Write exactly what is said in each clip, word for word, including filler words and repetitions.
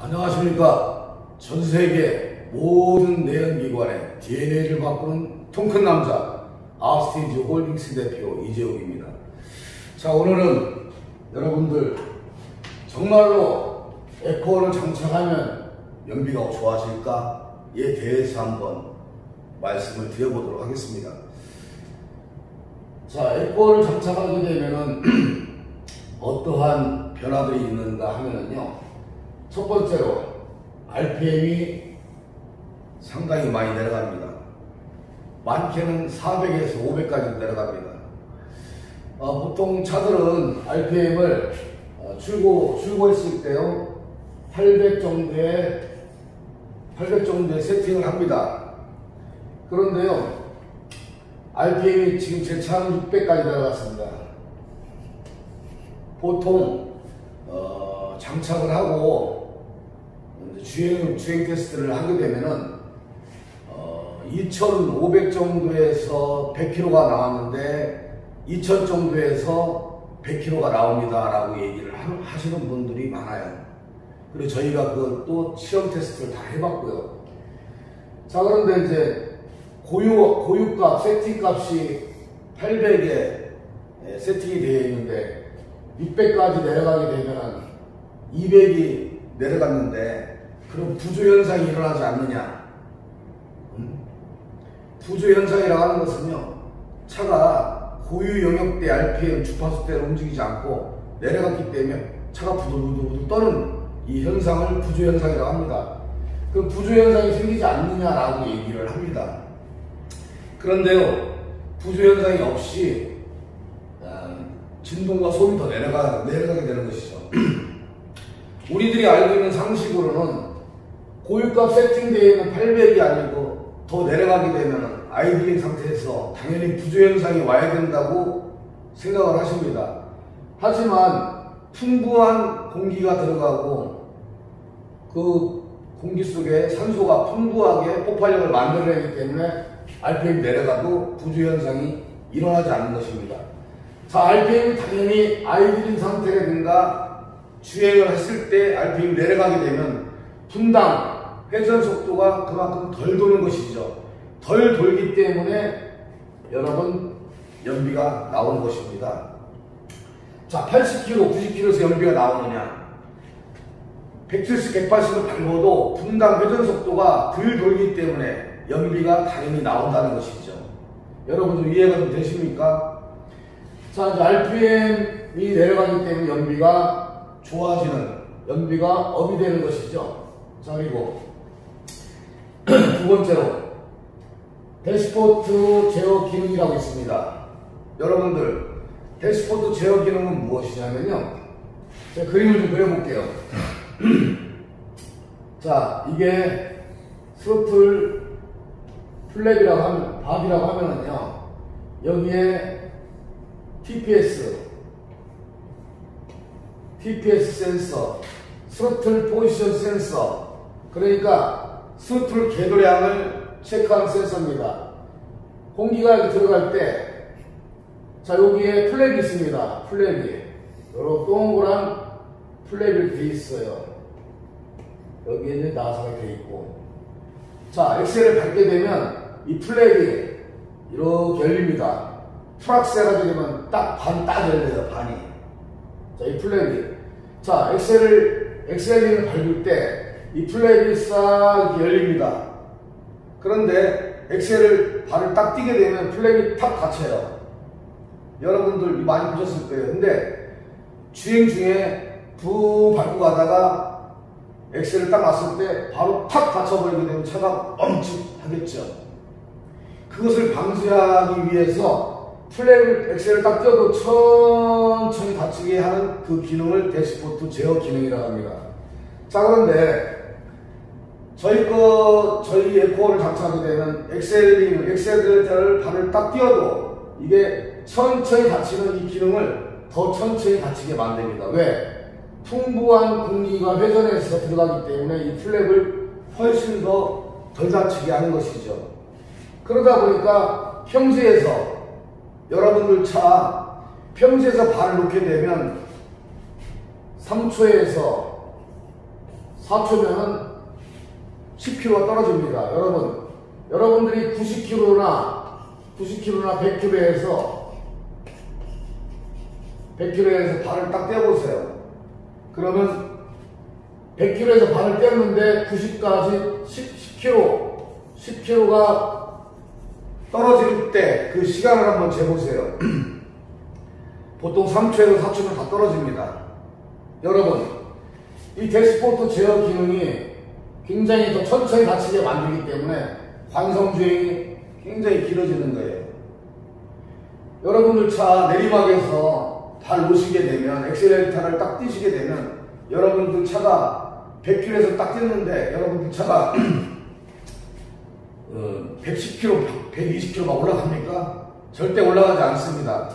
안녕하십니까. 전세계 모든 내연기관의 디엔에이를 바꾸는 통큰 남자 아스티지 홀딩스 대표 이재욱입니다. 자, 오늘은 여러분들 정말로 에코어를 장착하면 연비가 좋아질까에 대해서 한번 말씀을 드려보도록 하겠습니다. 자, 에코어를 장착하게 되면은 어떠한 변화들이 있는가 하면은요, 첫 번째로 알피엠이 상당히 많이 내려갑니다. 많게는 사백에서 오백까지 내려갑니다. 어, 보통 차들은 알피엠을 어, 출고, 출고했을 때요, 팔백 정도에, 팔백 정도에 세팅을 합니다. 그런데요, 알피엠이 지금 제 차는 육백까지 내려갔습니다. 보통, 어, 장착을 하고, 주행, 주행 테스트를 하게 되면은, 어, 이천오백 정도에서 백 킬로미터가 나왔는데, 이천 정도에서 백 킬로미터가 나옵니다. 라고 얘기를 하시는 분들이 많아요. 그리고 저희가 그것도 시험 테스트를 다 해봤고요. 자, 그런데 이제, 고유, 고유값, 세팅값이 팔백에 세팅이 되어 있는데, 육백까지 내려가게 되면 이백이 내려갔는데, 그럼 부조현상이 일어나지 않느냐? 음? 부조현상이라고 하는 것은요, 차가 고유 영역대 알피엠 주파수대로 움직이지 않고 내려갔기 때문에 차가 부들부들 떠는 이 현상을 부조현상이라고 합니다. 그 부조현상이 생기지 않느냐라고 얘기를 합니다. 그런데요, 부조현상이 없이 진동과 소음이 더 내려가, 내려가게 되는 것이죠. 우리들이 알고 있는 상식으로는 고유값 세팅되어 있는 팔백이 아니고 더 내려가게 되면 아이들링 상태에서 당연히 부조현상이 와야 된다고 생각을 하십니다. 하지만 풍부한 공기가 들어가고 그 공기 속에 산소가 풍부하게 폭발력을 만들어내기 때문에 알피엠이 내려가도 부조현상이 일어나지 않는 것입니다. 자, 알피엠이 당연히 아이들링 상태라든가 주행을 했을 때 알피엠이 내려가게 되면 분당 회전 속도가 그만큼 덜 도는 것이죠. 덜 돌기 때문에 여러분 연비가 나오는 것입니다. 자, 팔십 킬로미터, 구십 킬로미터에서 연비가 나오느냐? 백칠십, 백팔십을 밟아도 분당 회전 속도가 덜 돌기 때문에 연비가 당연히 나온다는 것이죠. 여러분 좀 이해가 좀 되십니까? 자, 이제 알피엠이 내려가기 때문에 연비가 좋아지는, 연비가 업이 되는 것이죠. 자, 그리고 두 번째로 대시포트 제어 기능이라고 있습니다. 여러분들, 대시포트 제어 기능은 무엇이냐면요, 제가 그림을 좀 그려볼게요. 자, 이게 스로틀 플랩이라고 하면, 밥이라고 하면은요, 여기에 티피에스, 티피에스 센서, 스로틀 포지션 센서, 그러니까 스로틀 궤도량을 체크하는 센서입니다. 공기가 이렇게 들어갈 때, 자, 여기에 플랩이 있습니다. 플랩이. 여러 동그란 플랩이 되어 있어요. 여기에 이제 나사가 되어 있고. 자, 엑셀을 밟게 되면 이 플랩이 이렇게 열립니다. 프락셀하게 되면 딱 반 딱 열려요, 반이. 자, 이 플랩이. 자, 엑셀을, 엑셀링을 밟을 때 이 플랩이 싹 열립니다. 그런데 엑셀을 발을 딱 띄게 되면 플랩이 탁 닫혀요. 여러분들 많이 보셨을 거예요. 근데 주행 중에 부 밟고 가다가 엑셀을 딱 놨을 때 바로 탁 닫혀버리게 되면 차가 멈칫하겠죠. 그것을 방지하기 위해서 플랩을, 엑셀을 딱 띄워도 천천히 닫히게 하는 그 기능을 대시포트 제어 기능이라고 합니다. 자, 그런데 저희 거, 저희 에코어를 장착하게 되면 엑셀링, 엑셀레이터를 발을 딱 띄워도 이게 천천히 닫히는 이 기능을 더 천천히 닫히게 만듭니다. 왜? 풍부한 공기가 회전해서 들어가기 때문에 이 플랩을 훨씬 더 덜 닫히게 하는 것이죠. 그러다 보니까 평지에서, 여러분들 차 평지에서 발을 놓게 되면 삼 초에서 사 초면은 십 킬로그램가 떨어집니다. 여러분, 여러분들이 구십 킬로그램나 구십 킬로그램나 백 킬로그램에서 백 킬로그램에서 발을 딱 떼어보세요. 그러면 백 킬로그램에서 발을 떼었는데 구십까지 십 킬로그램, 십 킬로그램가 떨어질 때 그 시간을 한번 재보세요. 보통 삼 초에서 사 초면 다 떨어집니다. 여러분, 이 대시포트 제어 기능이 굉장히 더 천천히 닫히게 만들기 때문에 관성주행이 굉장히 길어지는 거예요. 여러분들 차 내리막에서 발 놓으시게 되면, 엑셀레이터를 딱 띄시게 되면, 여러분들 차가 백 킬로그램에서 딱 띄는데, 여러분들 차가 어, 백십 킬로그램, 백이십 킬로그램 올라갑니까? 절대 올라가지 않습니다.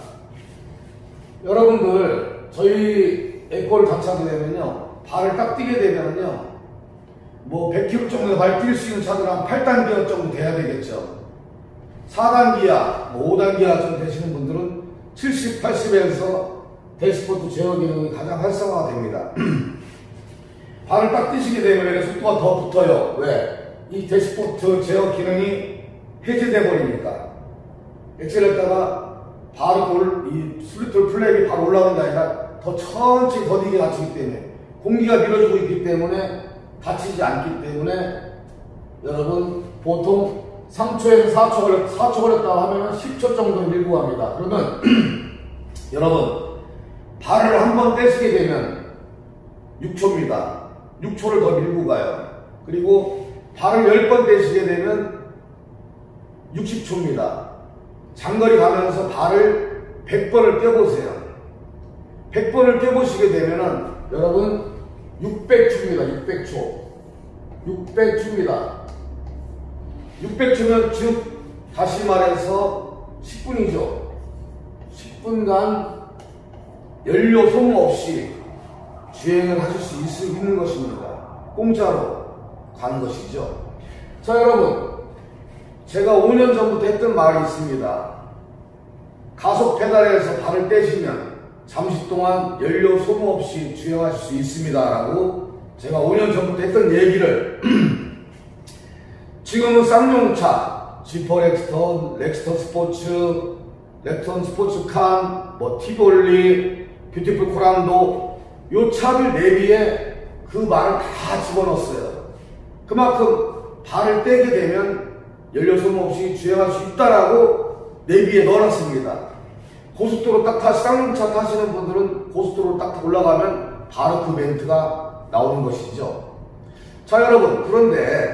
여러분들, 저희 에코를 장착하게 되면요, 발을 딱 띄게 되면요, 뭐 백 킬로그램 정도 발 뛸 수 있는 차들은 한 팔 단 기어 정도 돼야 되겠죠. 사 단 기아, 뭐 오 단 기아 정도 되시는 분들은 칠십, 팔십에서 대시포트 제어 기능이 가장 활성화가 됩니다. 발을 딱 띄시게 되면 속도가 더 붙어요. 왜? 이 대시포트 제어 기능이 해제돼 버리니까. 엑셀레이터가 바로 돌, 이 슬리틀 플랩이 바로 올라오는 게 아니라 더 천천히 더디게 닫히기 때문에, 공기가 밀어주고 있기 때문에 닫히지 않기 때문에, 여러분 보통 삼 초에서 사 초 걸렸, 사 초 걸렸다 하면 십 초 정도 밀고 갑니다. 그러면 여러분 발을 한번 떼시게 되면 육 초입니다. 육 초를 더 밀고 가요. 그리고 발을 열 번 떼시게 되면 육십 초입니다. 장거리 가면서 발을 백 번을 떼보세요. 백 번을 떼보시게 되면은 여러분 육백 초입니다. 육백 초. 육백 초입니다. 육백 초면 즉 다시 말해서 십 분이죠. 십 분간 연료 소모 없이 주행을 하실 수 있는 것입니다. 공짜로 가는 것이죠. 자, 여러분, 제가 오 년 전부터 했던 말이 있습니다. 가속 페달에서 발을 떼시면 잠시 동안 연료 소모 없이 주행하실 수 있습니다 라고 제가 오 년 전부터 했던 얘기를 지금은 쌍용차, 지퍼 렉스턴, 렉스턴 스포츠, 렉스턴 스포츠 칸, 뭐 티볼리, 뷰티풀 코란도, 요 차들 내비에 그 말을 다 집어넣었어요. 그만큼 발을 떼게 되면 연료 소모 없이 주행할 수 있다라고 내비에 넣어놨습니다. 고속도로 딱 타시, 쌍용차 타시는 분들은 고속도로 딱 올라가면 바로 그 멘트가 나오는 것이죠. 자, 여러분, 그런데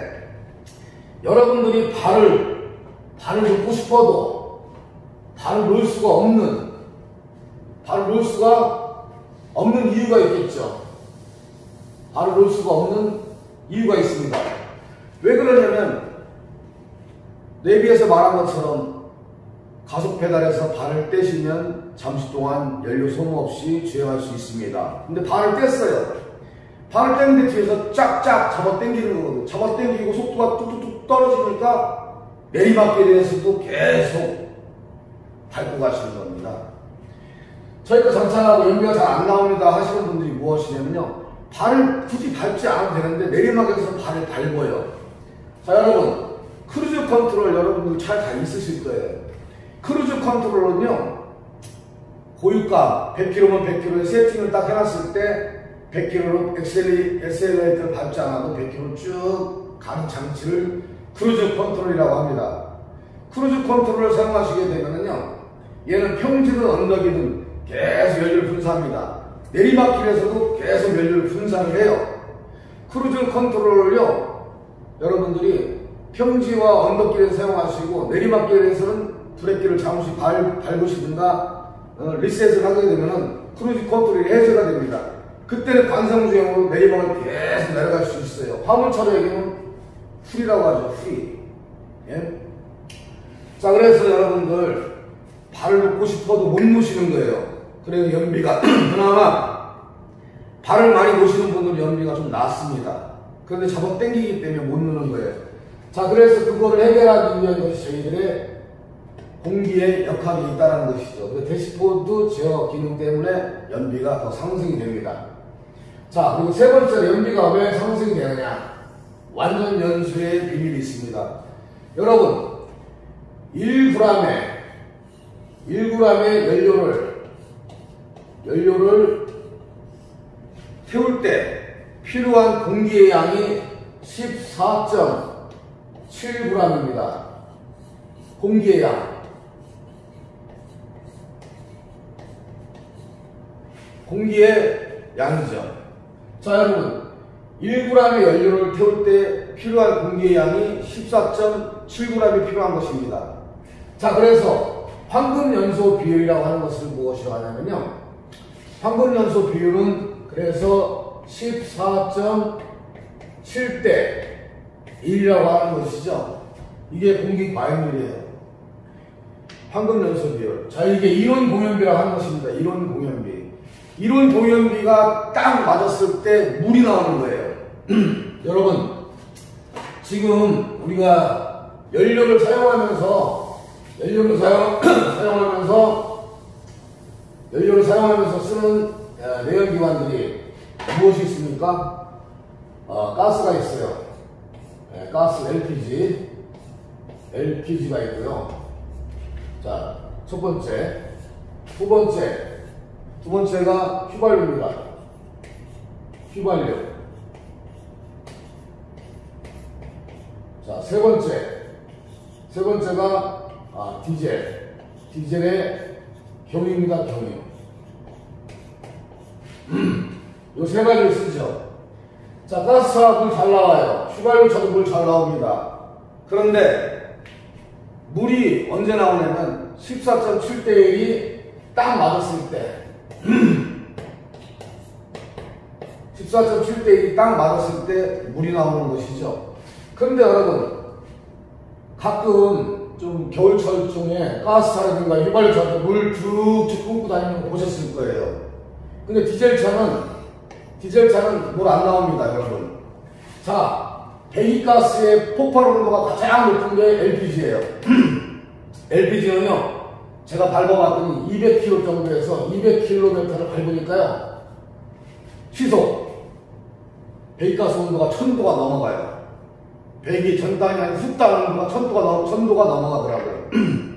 여러분들이 발을 발을 놓고 싶어도 발을 놓을 수가 없는 발을 놓을 수가 없는 이유가 있겠죠. 발을 놓을 수가 없는 이유가 있습니다. 왜 그러냐면 내비에서 말한 것처럼 가속 페달에서 발을 떼시면 잠시 동안 연료 소모 없이 주행할 수 있습니다. 근데 발을 뗐어요. 발을 뗐는데 뒤에서 쫙쫙 잡아 당기는 거거든요. 잡아 당기고 속도가 뚝뚝뚝 떨어지니까 내리막길에서도 계속 밟고 가시는 겁니다. 저희가 장착하고 연비가 잘 안 나옵니다 하시는 분들이 무엇이냐면요, 발을 굳이 밟지 않아도 되는데 내리막에서 발을 밟아요. 자, 여러분, 크루즈 컨트롤 여러분들 잘 다 있으실 거예요. 크루즈 컨트롤은요, 고유가 백 킬로미터면 백 킬로미터 세팅을 딱 해놨을 때 백 킬로미터로 엑셀레이터를 밟지 않아도 백 킬로미터 쭉 가는 장치를 크루즈 컨트롤이라고 합니다. 크루즈 컨트롤을 사용하시게 되면요, 얘는 평지든 언덕이든 계속 연료를 분사합니다. 내리막길에서도 계속 연료를 분사를 해요. 크루즈 컨트롤을요, 여러분들이 평지와 언덕길에서 사용하시고 내리막길에서는 브레이크를 잠시 밟, 밟으시든가 어, 리셋을 하게 되면은 크루즈 컨트롤이 해제가 됩니다. 그때는 관성주행으로 내리막을 계속 내려갈 수 있어요. 화물차로에게는 풀이라고 하죠. 풀이. 예? 자, 그래서 여러분들 발을 놓고 싶어도 못 놓으시는 거예요. 그래서 연비가 그나마 발을 많이 놓으시는 분들은 연비가 좀 낮습니다. 그런데 잡아 당기기 때문에 못 놓는 거예요. 자, 그래서 그거를 해결하기 위한 것이 저희들의 공기의 역학이 있다는 것이죠. 그 대시포트 제어 기능 때문에 연비가 더 상승이 됩니다. 자, 자, 그리고 세 번째로 연비가 왜 상승이 되느냐? 완전 연소의 비밀이 있습니다. 여러분, 일 그램의 일 그램의 연료를 연료를 태울 때 필요한 공기의 양이 십사 점 칠 그램입니다. 공기의 양. 공기의 양이죠. 자, 여러분, 일 그램의 연료를 태울 때 필요한 공기의 양이 십사 점 칠 그램이 필요한 것입니다. 자, 그래서 황금연소 비율이라고 하는 것을 무엇이라고 하냐면요. 황금연소 비율은 그래서 십사 점 칠 대 일이라고 하는 것이죠. 이게 공기 과열률이에요. 황금연소 비율. 자, 이게 이론 공연비라고 하는 것입니다. 이론 공연비. 이론 공연비가 딱 맞았을 때 물이 나오는 거예요. 여러분, 지금 우리가 연료를 사용하면서 연료를 사용, 사용하면서 연료를 사용하면서 쓰는 내연기관들이 무엇이 있습니까? 어, 가스가 있어요. 네, 가스 엘피지, 엘피지가 있고요. 자, 첫 번째, 두 번째, 두 번째가 휘발유입니다. 휘발유. 자, 세 번째, 세 번째가 아, 디젤, 디젤의 경유입니다. 경유. 음, 요 세 가지를 쓰죠. 자, 가스차 물 잘 나와요. 휘발유차도 물 잘 나옵니다. 그런데 물이 언제 나오냐면 십사 점 칠 대 일이 딱 맞았을 때 십사 점 칠 대 일이 딱 맞았을 때 물이 나오는 것이죠. 그런데 여러분, 가끔 좀 겨울철 중에 가스차라든가 휘발유차도 물 쭉쭉 뿜고 다니는 거 보셨을 거예요. 근데 디젤차는 디젤차는 물 안 나옵니다, 여러분. 자, 배기가스의 폭발 온도가 가장 높은 게 엘피지예요. 엘피지는요, 제가 밟아봤더니 이백 킬로미터 정도에서 이백 킬로미터를 밟으니까요, 시속 배기가스 온도가 천 도가 넘어가요. 배기 전단이 아닌 숫단 온도가 천 도가 넘, 천 도가 넘어가더라고요.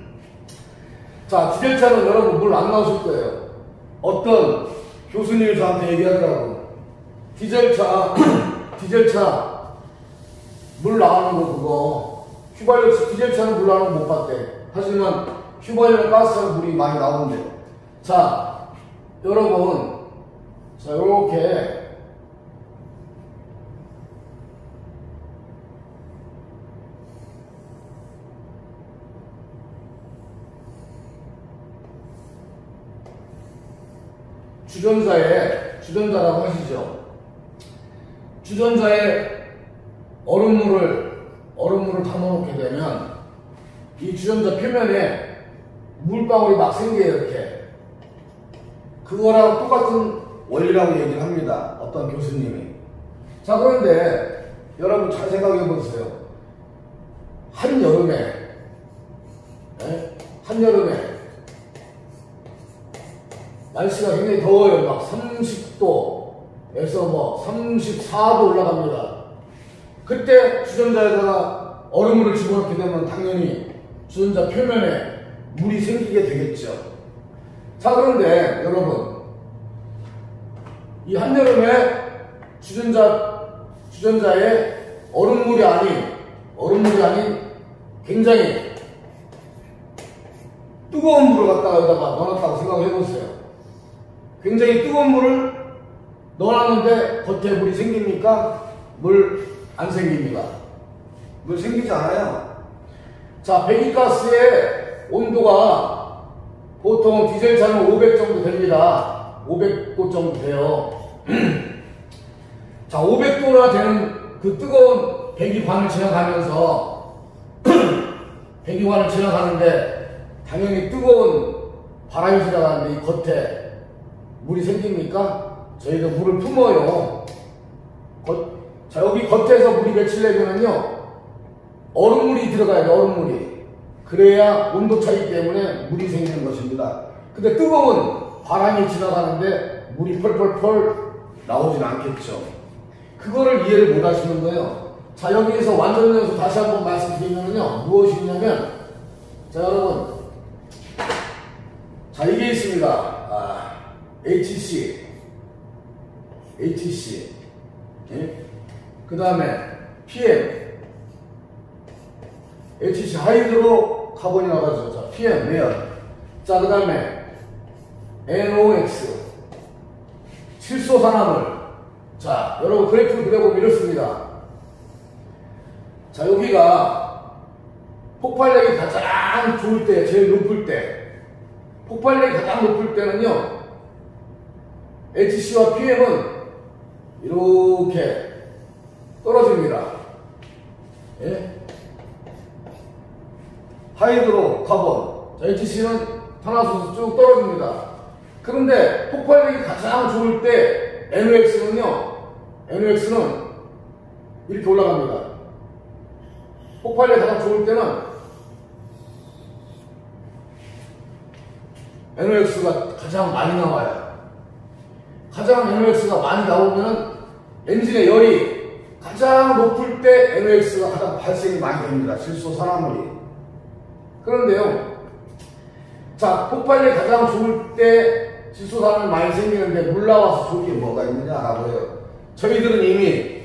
자, 디젤차는 여러분 물 안 나오실 거예요. 어떤 교수님이 저한테 얘기하더라고요. 디젤차, 디젤차, 물 나오는 거 그거, 휘발유, 디젤차는 물 나오는 거 못 봤대. 하지만 휘발유나 가스차는 물이 많이 나오는데. 자, 여러분, 자, 요렇게, 주전자에, 주전자라고 하시죠. 주전자에 얼음물을, 얼음물을 담아놓게 되면 이 주전자 표면에 물방울이 막 생겨요, 이렇게. 그거랑 똑같은 원리라고 얘기를 합니다. 어떤 교수님이. 자, 그런데 여러분 잘 생각해 보세요. 한여름에, 네? 한여름에 날씨가 굉장히 더워요. 막 삼십 도에서 뭐 삼십사 도 올라갑니다. 그때 주전자에다가 얼음물을 집어넣게 되면 당연히 주전자 표면에 물이 생기게 되겠죠. 자, 그런데 여러분, 이 한여름에 주전자, 주전자에 얼음물이 아닌, 얼음물이 아닌 굉장히 뜨거운 물을 갖다가 여기다가 넣어놨다고 생각을 해보세요. 굉장히 뜨거운 물을 넣어놨는데 겉에 물이 생깁니까? 물 안 생깁니다. 물 생기지 않아요. 자, 배기가스의 온도가 보통 디젤차는 오백 정도 됩니다. 오백 도 정도 돼요. 자, 오백 도나 되는 그 뜨거운 배기관을 지나가면서 배기관을 지나가는데 당연히 뜨거운 바람이 지나가는데 이 겉에 물이 생깁니까? 저희가 물을 품어요. 겉, 자, 여기 겉에서 물이 맺히려면요, 얼음물이 들어가야 돼, 얼음물이. 그래야 온도 차이 때문에 물이 생기는 것입니다. 근데 뜨거운 바람이 지나가는데 물이 펄펄펄 나오진 않겠죠. 그거를 이해를 못 하시는 거예요. 자, 여기에서 완전연소 다시 한번 말씀드리면요. 무엇이냐면, 자, 여러분. 자, 이게 있습니다. 아, 에이치씨. 에이치씨. 예? 그 다음에 피엠. 에이치씨 하이드로 카본이라고 하죠. 자, 피엠, 매연. 자, 그 다음에 엔오엑스. 칠소산화물. 자, 여러분 그래프를 그려보면 이렇습니다. 자, 여기가 폭발력이 가장 좋을 때, 제일 높을 때, 폭발력이 가장 높을 때는요, 에이치씨와 피엠은 이렇게 떨어집니다. 예? 하이드로 카본. 자, 에이치씨는 탄화수소 쭉 떨어집니다. 그런데 폭발력이 가장 좋을 때 엔오엑스는요, 엔오엑스는 이렇게 올라갑니다. 폭발력이 가장 좋을 때는 엔오엑스가 가장 많이 나와요. 가장 엔오엑스가 많이 나오면 엔진의 열이 가장 높을 때 엔오엑스가 가장 발생이 많이 됩니다. 질소산화물이. 그런데요, 자, 폭발력이 가장 좋을 때 질소산화물이 많이 생기는데 물 나와서 좋은 게 뭐가 있느냐라고 해요. 저희들은 이미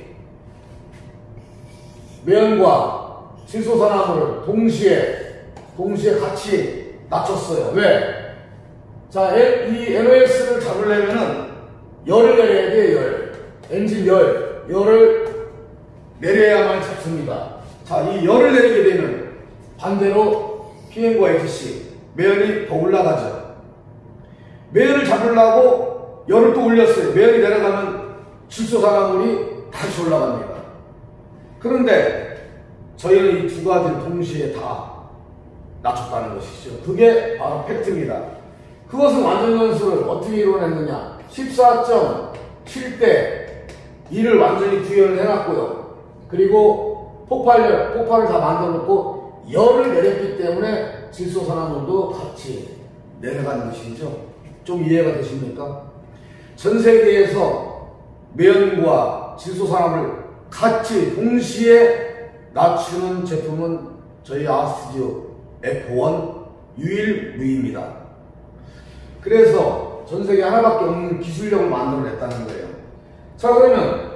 매연과 질소산화물을 동시에 동시에 같이 낮췄어요. 왜? 자, 이 엔오엑스를 잡으려면은 열을 내려야 돼요. 열. 엔진 열. 열을 내려야만 잡습니다. 자, 이 열을 내리게 되면 반대로 피엠과 에이치씨 매연이 더 올라가죠. 매연을 잡으려고 열을 또 올렸어요. 매연이 내려가면 질소산화물이 다시 올라갑니다. 그런데 저희는 이 두 가지를 동시에 다 낮췄다는 것이죠. 그게 바로 팩트입니다. 그것은 완전연소를 어떻게 이루어냈느냐. 십사 점 칠 대 이를 완전히 구현을 해놨고요. 그리고 폭발력, 폭발을 다 만들어놓고 열을 내렸기 때문에 질소산화물도 같이 내려가는 것이죠. 좀 이해가 되십니까? 전 세계에서 매연과 질소산화물을 같이 동시에 낮추는 제품은 저희 아스튜디오 에프 원 유일무이입니다. 그래서 전 세계 하나밖에 없는 기술력을 만들어냈다는 거예요. 자, 그러면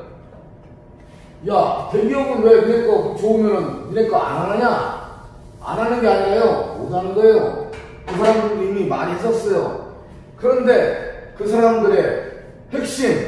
야, 대기업은 왜 니네 거 좋으면은 니네 거 안 하느냐? 안 하는 게 아니라요, 못 하는 거예요. 그 사람들도 이미 많이 했었어요. 그런데 그 사람들의 핵심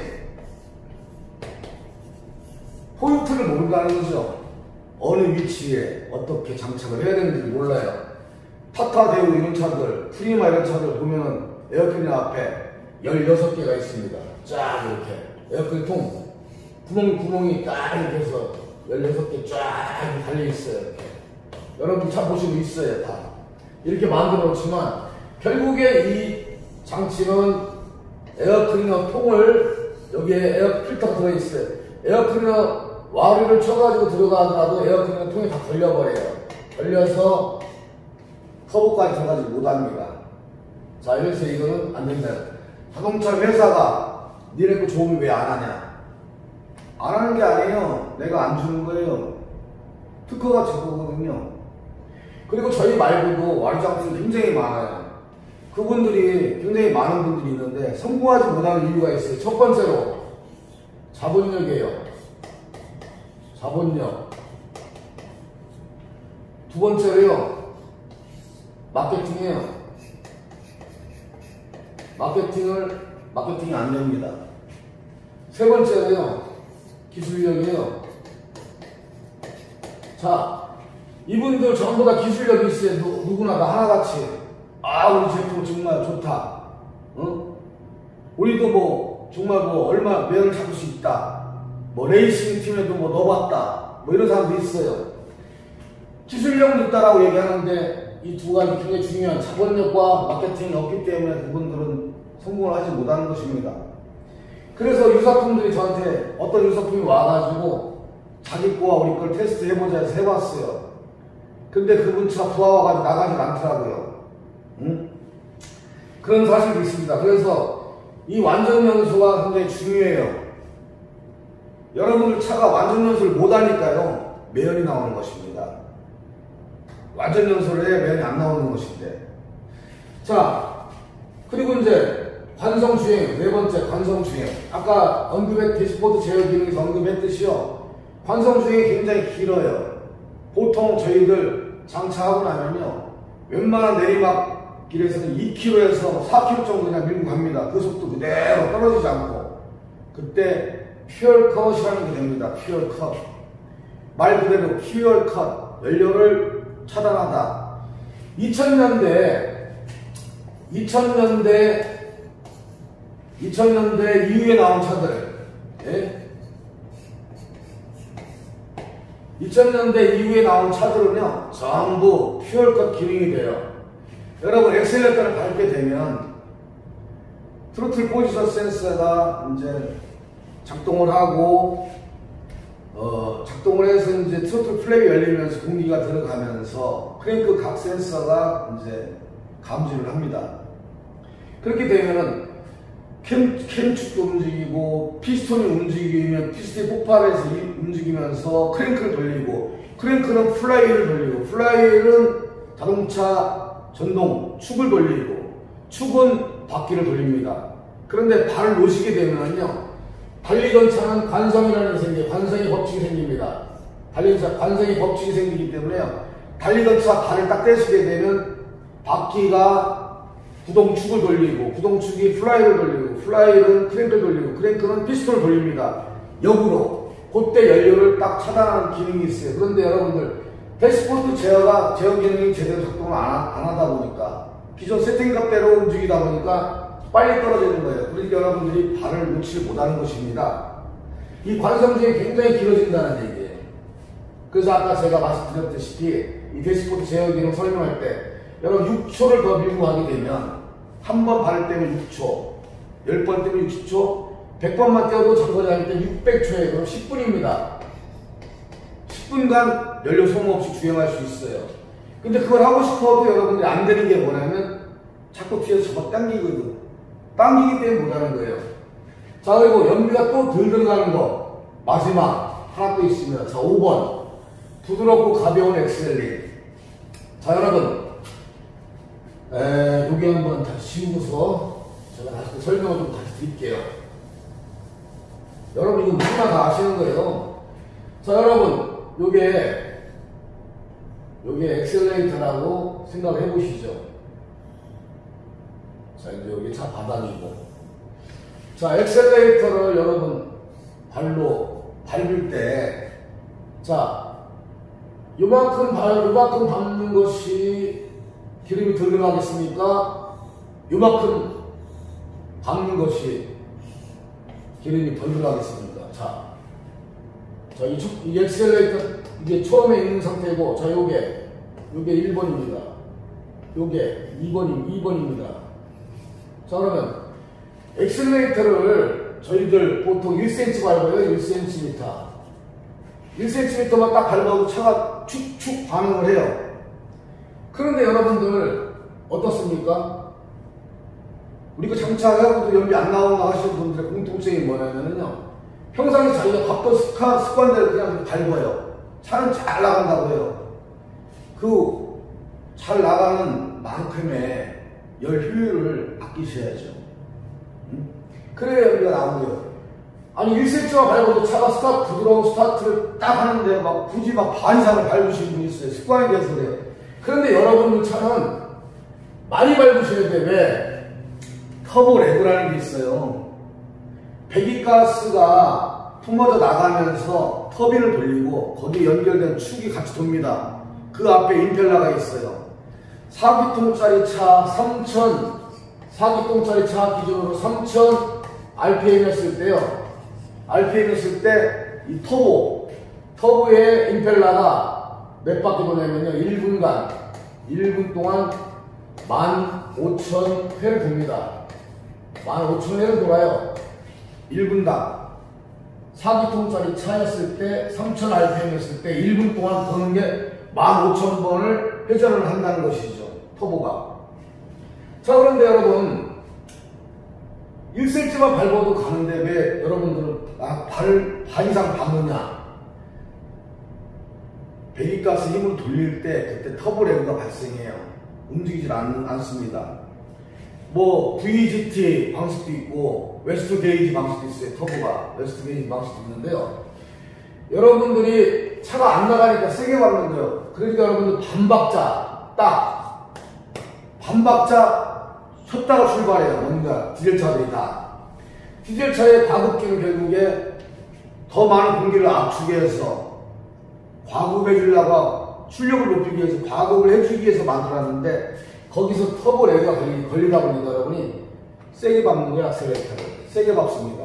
포인트를 모른다는 거죠. 어느 위치에 어떻게 장착을 해야 되는지 몰라요. 타타, 대우 이런 차들, 프리마 이런 차들 보면은 에어컨 앞에 열여섯 개가 있습니다. 쫙 이렇게 에어컨 통 구멍, 구멍이 딱 이렇게 해서 열여섯 개 쫙 달려 있어요. 이렇게. 여러분 차 보시고 있어요. 다 이렇게 만들어 놓지만 결국에 이 장치는 에어클리너 통을, 여기에 에어 필터가 들어있어요. 에어클리너 와류를 쳐가지고 들어가더라도 에어클리너 통에 다 걸려버려요. 걸려서 커브까지 들어가지 못합니다. 자, 이래서 이거는 안 된다. 자동차 회사가 니네 거 좋으면 왜 안 하냐? 안 하는 게 아니에요. 내가 안 주는 거예요. 특허가 제 거거든요. 그리고 저희 말고도 와류 장치는 굉장히 많아요. 그분들이 굉장히 많은 분들이 있는데 성공하지 못하는 이유가 있어요. 첫 번째로 자본력이에요. 자본력. 두 번째로요, 마케팅이에요. 마케팅을 마케팅이 안 됩니다. 세 번째로요, 기술력이에요. 자, 이분들 전부 다 기술력이 있어요. 누, 누구나 다 하나같이. 아, 우리 제품 정말 좋다. 응? 우리도 뭐 정말 뭐 얼마 매연을 잡을 수 있다. 뭐 레이싱 팀에도 뭐 넣어봤다. 뭐 이런 사람도 있어요. 기술력은 있다라고 얘기하는데 이 두 가지 굉장히 중요한 자본력과 마케팅이 없기 때문에 그분들은 성공을 하지 못하는 것입니다. 그래서 유사품들이 저한테 어떤 유사품이 와가지고 자기 거와 우리 걸 테스트 해보자 해서 해봤어요. 근데 그분 차 부하와가지고 나가지 않더라고요. 응? 그런 사실이 있습니다. 그래서 이 완전연소가 굉장히 중요해요. 여러분들 차가 완전 연소를 못하니까요 매연이 나오는 것입니다. 완전 연소를 해 매연이 안 나오는 것인데. 자, 그리고 이제 관성주행, 네 번째 관성주행. 아까 언급했 대시보드 제어 기능에서 언급했듯이요, 관성주행이 굉장히 길어요. 보통 저희들 장차하고 나면요 웬만한 내리막길에서는 이 킬로미터에서 사 킬로미터 정도 그냥 밀고 갑니다. 그 속도 그대로 떨어지지 않고. 그때 퓨얼 컷이라는 게 됩니다. 퓨얼 컷. 말 그대로 퓨얼 컷. 연료를 차단하다. 이천 년대, 이천 년대, 이천 년대 이후에 나온 차들, 예? 이천 년대 이후에 나온 차들은요, 전부 퓨얼 컷 기능이 돼요. 여러분, 엑셀레이터를 밟게 되면 트로틀 포지션 센서가 이제 작동을 하고, 어, 작동을 해서 이제 트로틀 플랩이 열리면서 공기가 들어가면서 크랭크 각 센서가 이제 감지를 합니다. 그렇게 되면은 캠, 캠축도 움직이고, 피스톤이 움직이면 피스톤이 폭발해서 움직이면서 크랭크를 돌리고, 크랭크는 플라이를 돌리고, 플라이는 자동차 전동 축을 돌리고, 축은 바퀴를 돌립니다. 그런데 발을 놓으시게 되면요, 달리던 차는 관성이라는 게 생겨요. 관성의 법칙이 생깁니다. 달리던 차 관성의 법칙이 생기기 때문에요, 달리던 차 발을 딱 떼시게 되면 바퀴가 구동축을 돌리고, 구동축이 플라이를 돌리고, 플라이는 크랭크를 돌리고, 크랭크는 피스톤을 돌립니다. 역으로. 그때 연료를 딱 차단하는 기능이 있어요. 그런데 여러분들, 대시보드 제어가, 제어 기능이 제대로 작동을 안, 안 하다 보니까, 기존 세팅값대로 움직이다 보니까 빨리 떨어지는 거예요. 그러니까 여러분들이 발을 놓지 못하는 것입니다. 이 관성주행이 굉장히 길어진다는 얘기예요. 그래서 아까 제가 말씀드렸다시피, 이 대시보드 제어 기능 설명할 때, 여러분 육 초를 더 밀고 가게 되면 한 번 발을 떼면 육 초, 열 번 떼면 육십 초, 백 번만 떼어도 장거리 할 때 육백 초에 그럼 십 분입니다. 십 분간 연료 소모 없이 주행할 수 있어요. 근데 그걸 하고 싶어도 여러분들이 안 되는 게 뭐냐면 자꾸 뒤에서 잡아 당기거든. 당기기 때문에 못하는 거예요. 자, 그리고 연비가 또 덜 들어가는 거 마지막 하나 또 있습니다. 자, 오 번 부드럽고 가벼운 엑셀레이터. 자, 여러분, 에, 여기 한번 다시 지우고서 제가 다시 설명을 좀 다시 드릴게요. 여러분, 이거 누구나 다 아시는 거예요. 자, 여러분, 요게 요게 엑셀레이터라고 생각을 해보시죠. 자, 이제 여기 차 바닥이고, 자, 엑셀레이터를 여러분 발로 밟을 때, 자, 요만큼 발, 요만큼 밟는 것이 기름이 덜 들어가겠습니까? 요만큼 밟는 것이 기름이 덜 들어가겠습니까? 자, 자, 이, 이 엑셀레이터, 이게 처음에 있는 상태고, 자, 요게, 요게 일 번입니다. 요게 이 번이, 이 번입니다. 자, 그러면 엑셀레이터를 저희들 보통 일 센티미터 밟아요. 일 센티미터. 일 센티미터만 딱 밟아도 차가 축축 반응을 해요. 그런데 여러분들 어떻습니까? 우리가 장차하고도 연비 안 나오나 하시는 분들의 공통점이 뭐냐면요, 평상시 자기가 바쁜 습관대로 그냥 밟아요. 차는 잘 나간다고 해요. 그 잘 나가는 만큼의 열 효율을 아끼셔야죠. 응? 그래야 연비가 나오고요. 아니 일 센티미터만 밟아도 차가 스타트, 부드러운 스타트를 딱 하는데 막 굳이 막 반 이상을 밟으시는 분이 있어요. 습관이 돼서 그래요. 그런데 여러분들 차는 많이 밟으셔야 돼. 왜? 터보 레그라는 게 있어요. 배기가스가 품어져 나가면서 터빈을 돌리고 거기에 연결된 축이 같이 돕니다. 그 앞에 임펠러가 있어요. 사 기통짜리 차 삼천, 사 기통짜리 차 기준으로 삼천 알피엠 했을 때요, 알피엠 했을 때 이 터보, 터보의 임펠러가 몇 바퀴 도냐면요, 일 분간, 일 분 동안 만 오천 회를 돕니다. 만 오천 회를 돌아요. 일 분당. 사 기통짜리 차였을 때, 삼천 알피엠 했을 때 일 분 동안 도는 게 만 오천 번을 회전을 한다는 것이죠. 터보가. 자, 그런데 여러분, 일 센티미터만 밟아도 가는데 왜 여러분들은 아, 발, 발 이상 받느냐? 배기가스 힘을 돌릴 때 그때 터보레그가 발생해요. 움직이질 않, 않습니다. 뭐 브이지티 방식도 있고 웨스트 게이지 방식도 있어요. 터보가 웨스트 게이지 방식도 있는데요. 여러분들이 차가 안 나가니까 세게 밟는 거예요. 그러니까 여러분들 반박자 딱 반박자 쳤다가 출발해요. 뭔가 디젤차들이 다. 디젤차의 가급기는 결국에 더 많은 공기를 압축해 해서 과급해 주려고 출력을 높이기 위해서 과급을 해주기 위해서 만들어놨는데 거기서 터보 레그가 걸리, 걸리다 보니까 여러분이 세게 밟는 거예요. 악셀레이터를 세게 밟습니다.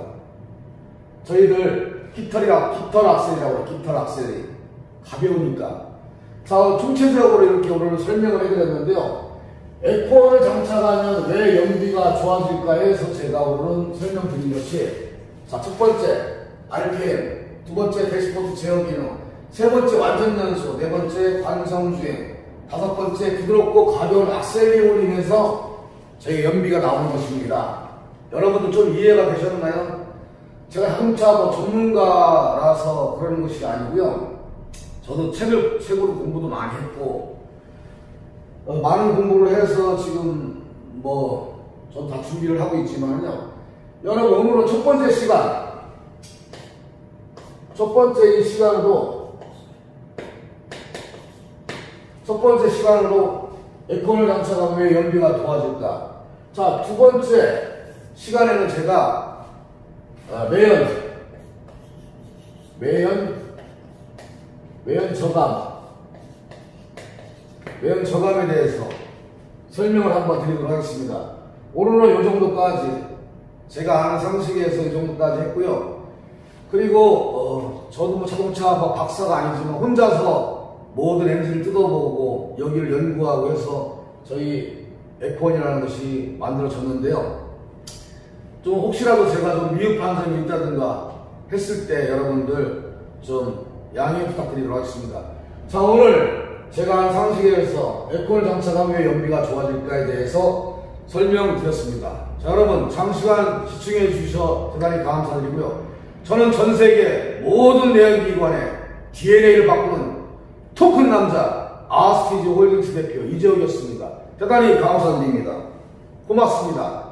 저희들 깃털이라 깃털 악셀이라고 해요. 깃털 악셀이 가벼우니까. 자, 총체적으로 이렇게 오늘 설명을 해드렸는데요. 에코를 장착하면 왜 연비가 좋아질까 해서 제가 오늘은 설명드린 것이, 자, 첫 번째 알피엠, 두 번째 대시보드 제어 기능, 세 번째 완전 연소, 네 번째 관성주행, 다섯 번째 부드럽고 가벼운 악셀링으로 인해서 저희 연비가 나오는 것입니다. 여러분들 좀 이해가 되셨나요? 제가 자동차 뭐 전문가라서 그러는 것이 아니고요. 저도 책을, 책으로 공부도 많이 했고, 어, 많은 공부를 해서 지금 뭐, 전 다 준비를 하고 있지만요. 여러분, 오늘은 첫 번째 시간, 첫 번째 이 시간으로, 첫 번째 시간으로 에코를 장착하면 왜 연비가 도와줄까? 자, 두 번째 시간에는 제가 아, 매연, 매연, 매연 저감, 매연 저감에 대해서 설명을 한번 드리도록 하겠습니다. 오늘은 이 정도까지 제가 아는 상식에서 이 정도까지 했고요. 그리고 어, 저도 뭐 자동차 뭐 박사가 아니지만 혼자서 모든 엔진을 뜯어보고 여기를 연구하고 해서 저희 에프원이라는 것이 만들어졌는데요. 좀 혹시라도 제가 좀 미흡한 점이 있다든가 했을 때 여러분들 좀 양해 부탁드리도록 하겠습니다. 자, 오늘 제가 한 상식에서 에코를 장착하면 왜 연비가 좋아질까에 대해서 설명드렸습니다. 자, 여러분 장시간 시청해 주셔서 대단히 감사드리고요. 저는 전 세계 모든 내연기관의 디엔에이를 바꾸는 토큰 남자 아스티즈 홀딩스 대표 이재욱이었습니다. 대단히 감사드립니다. 고맙습니다.